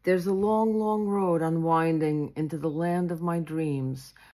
There's a long, long road unwinding into the land of my dreams,